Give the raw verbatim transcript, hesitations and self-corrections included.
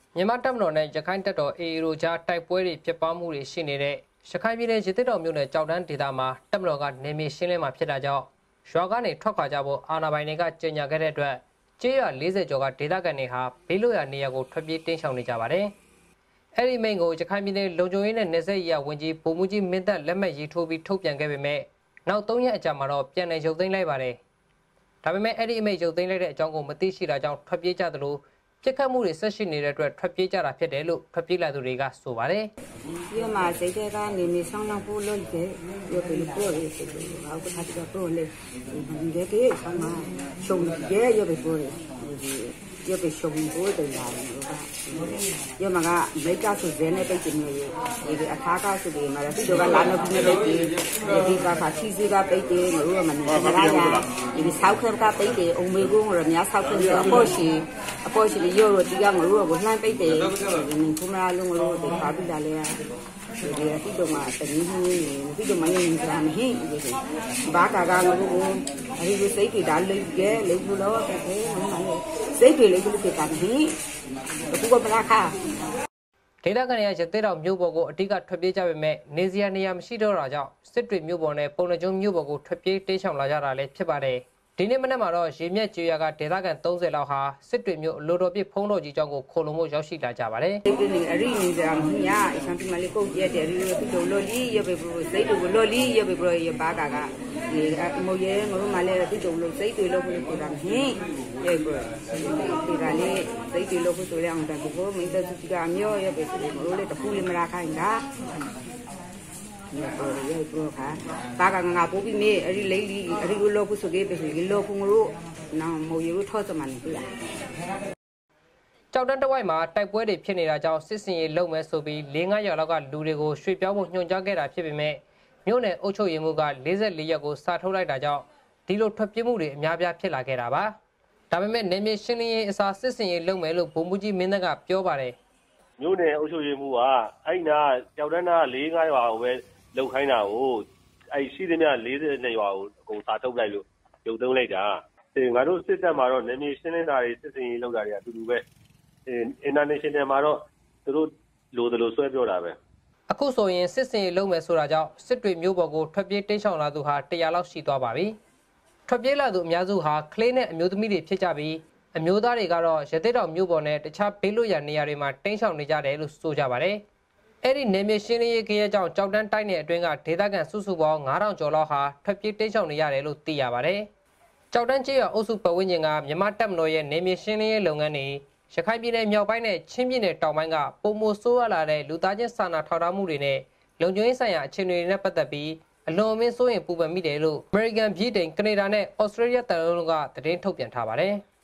မြန်မာတပ်မတော်နဲ့ရခိုင်တပ်တော် အေအေ တို့ကြားတိုက်ပွဲတွေဖြစ်ပွားမှုတွေရှိနေတဲ့ရခိုင်ပြည်နယ်ရသေ့တောင်မြို့နယ်ကြောက်တန်းဒေသမှာတပ်မတော်ကနေမြေရှင်းလင်းမှာဖြစ်တာကြောင့်ရွာကနေထွက်ခွာကြဖို့အာဏာပိုင်တွေကကြေညာခဲ့တဲ့အတွက်ကျေးရွာ၄၀ကျော်ကဒေသခံတွေဟာဘေးလွတ်ရာနေရာကိုထွက်ပြေးတင်းရှောင်နေကြပါတယ်။အဲဒီမိန့်ကိုရခိုင်ပြည်နယ်လုံခြုံရေးနဲ့နယ်စပ်ရေးရာဝန်ကြီးဗိုလ်မှူးကြီးမင်းတပ်လက်မှတ်ရေးထိုးပြီးထုတ်ပြန်ခဲ့ပေမဲ့နောက်၃ရက်အကြာမှာတော့ပြန်လည်ရုပ်သိမ်းလိုက်ပါတယ်။ဒါပေမဲ့အဲ့ဒီအမိန့်ရုပ်သိမ်းလိုက်တဲ့အကြောင်းကိုမသိရှိတာကြောင့်ထွက်ပြေးကြသလိုပြစ်ခတ်မှုတွေဆက်ရှိနေတဲ့အတွက်ထွက်ပြေးကြတာဖြစ်တယ်လို့ထွက်ပြေးလာသူတွေကဆိုပါတယ်။ဒီမှာစိတ်ထဲကနေနေဆောင်လောက်ဖို့လုပ်တယ်။ရုပ်ပြီးပို့ရေးဆိုတော့ဘာလို့ခါတော့ပို့လေဒီကဲဆောင်မရှုံရဲရုပ်ပြီးပို့ရေးရုပ်ပြီးရှုံပို့တယ်လားလို့ကရုပ်မှာကမိတ်ကဆိုဇဲနဲ့ပိတ်နေရေဒီအခါကဆိုဒီမှာဒီတော့ကလာလို့နေပိတ်တယ်ဒီကခါချီစီကပိတ်တယ်ငါတို့ကမနေကြရဒီဆောက်ခက်ကပိတ်တယ်အုံမေကုန်းရောများဆောက်ခက်အပေါ်ရှိအပေါ်ရှိရုပ်ရောဒီကငါတို့ကလှမ်းပိတ်တယ်ဒီခုမလားလုံးလို့ဒီပါပြီးလာလေဒီတိတော့မှာတကြီးကြီးတိတော့မရင်ကြမ်းဟင်းဒီဘာကာကငါတို့အဲဒီစိတ်ကြီးဒါလိတ်ကဲလိတ်လို့တော့ကဲမမလေးစိတ်ကြီးလိတ်လို့ကဲတာဟင်းဘုကပလာခါဒေသခံတွေကရသေ့တောင်မြို့ပေါ်ကိုအဓိကထွက်ပြေးကြပေမဲ့နေစရာနေရာမရှိတော့တာကြောင့်စစ်တွေမြို့ပေါ်နဲ့ပုံနှကျုံမြို့ပေါ်ကိုထွက်ပြေးတေးချောင်လာကြတာလည်းဖြစ်ပါတယ်ဒီနေ့မနက်မှာတော့ရေမြက်ကျွော်ကဒေသခံ၃၀လောက်ဟာစစ်တွေမြို့အလိုတော်ပြဖုံးတော်ကြီးကျောင်းကိုခိုလုံမှုရောက်ရှိလာကြပါတယ်။ဒီနေ့အရီနေကြမှာညာအရှမ်းပြည်မလေးကိုကျဲတယ်ရီရီတို့လိုလီရပဲဘလို့စိတ်တို့လိုလီရပဲဘလို့ရပါကကဒီအမိုးရဲငိုမလေးတိတို့လို့စိတ်တွေလို့ပြောတာဟင်းရဲဘလို့ဒီကလေးစိတ်တွေလို့ဆိုရအောင်တကူမိတ်တူကအမျိုးရပဲဒီလိုလေတခုလေးမလာခိုင်းတာရပေါ်ရပေါ်ခါဘာကငါပိုးပြီးမေးအဲ့ဒီလေးလီအဲ့ဒီလိုခုဆိုကေးပဲဒီလိုခုငလို့နော်မိုးရိုးထော့စမှန်ပြလားကြောက်တန်းတဝိုက်မှာတိုက်ပွဲတွေဖြစ်နေတာကြောင့်စစ်စင်ရေးလုံမဲ့ဆိုပြီး၄-၅ရာလောက်ကလူတွေကိုရွှေ့ပြောင်းဖို့ညွှန်ကြားခဲ့တာဖြစ်ပေမဲ့မြို့နယ်အုပ်ချုပ်ရေးမှူးက၄၄ရက်ကိုစာထုတ်လိုက်တာကြောင့်ဒီလိုထွက်ပြေးမှုတွေအများပြားဖြစ်လာခဲ့တာပါဒါပေမဲ့နေမြေရှင်းလင်းရေးအစားစစ်စင်ရေးလုံမယ်လို့ဗိုလ်မှူးကြီးမင်းတပ်ကပြောပါတယ်မြို့နယ်အုပ်ချုပ်ရေးမှူးကအဲ့နာကြောက်တန်းသား၄-၅ရွာကိုပဲလုံခိုင်းတာကိုအဲ့ရှိသမျှ၄၂ရွာကိုအကုန်စာထုတ်လိုက်လို့ရုပ်သိမ်းလိုက်တာအဲငါတို့စစ်တပ်မှာတော့နေမြေရှင်းလင်းတာတွေစစ်စင်ရေးလုပ်တာတွေအတူတူပဲအင်တာနေရှင်နယ်မှာတော့သူတို့လိုသလိုဆွဲပြောတာပဲအခုဆိုရင်စစ်စင်ရေးလုပ်မယ်ဆိုတာကြောင့်စစ်တွေမျိုးပေါ်ကိုထွက်ပြေးတိမ်းရှောင်လာသူဟာတရာလောက်ရှိသွားပါပြီထွက်ပြေးလာသူအများစုဟာကလေးနဲ့အမျိုးသမီးတွေဖြစ်ကြပြီးအမျိုးသားတွေကတော့ရသေ့တောင်မျိုးပေါ်နဲ့တခြားဘေးလွတ်ရာနေရာတွေမှာတိမ်းရှောင်နေကြတယ်လို့ဆိုကြပါတယ်အဲ့ဒီနေမြေရှင်းလင်းရေးခရီးကြောင့်ကြောက်တန်းတိုက်နယ်အတွင်းကဒေသခံစုစုပေါင်း၅ထောင်ကျော်လောက်ဟာထွက်ပြေးတိမ်းရှောင်နေရတယ်လို့သိရပါတယ်ကြောက်တန်းကျေးရွာအုပ်စုပတ်ဝန်းကျင်ကမြန်မာတပ်မတော်ရဲ့နေမြေရှင်းလင်းရေးလုပ်ငန်းတွေရခိုင်ပြည်နယ်မြောက်ပိုင်းနဲ့ချင်းပြည်နယ်တောင်ပိုင်းကပုံမိုဆိုးရလာတဲ့လူသားချင်းစာနာထောက်ထားမှုတွေနဲ့လုံခြုံရေးဆိုင်ရာအခြေအနေတွေနဲ့ပတ်သက်ပြီးအလွန်အမင်းစိုးရိမ်ပူပန်မိတယ်လို့ American ပြည်တိုင်ကနေဒါနဲ့ Australia တန်လုံးကသတင်းထုတ်ပြန်ထားပါတယ်။